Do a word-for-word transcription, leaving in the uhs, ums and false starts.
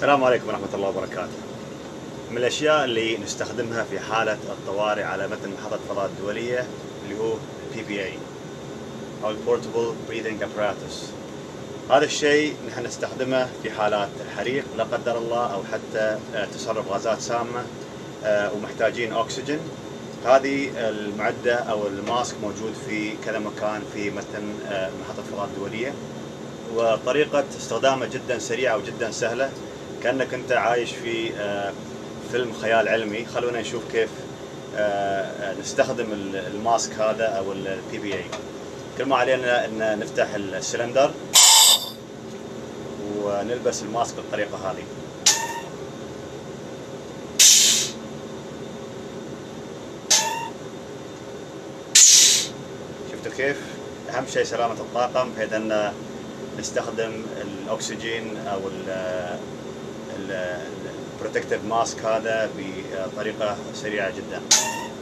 السلام عليكم ورحمة الله وبركاته. من الأشياء اللي نستخدمها في حالة الطوارئ على متن محطة الفضاء الدولية اللي هو بي بي إيه أو Portable Breathing Apparatus. هذا الشيء نحن نستخدمه في حالات الحريق لا قدر الله، أو حتى تسرب غازات سامة ومحتاجين أكسجين. هذه المعدة أو الماسك موجود في كذا مكان في متن محطة الفضاء الدولية، وطريقة استخدامه جدا سريعة وجدا سهلة، كأنك أنت عايش في فيلم خيال علمي. خلونا نشوف كيف نستخدم الماسك هذا أو البي بي إيه. كل ما علينا أن نفتح السلندر ونلبس الماسك بالطريقة هذه. شفتوا كيف؟ أهم شيء سلامة الطاقم، بحيث أن نستخدم الأكسجين أو البروتكتيف ماسك هذا بطريقة سريعة جدا.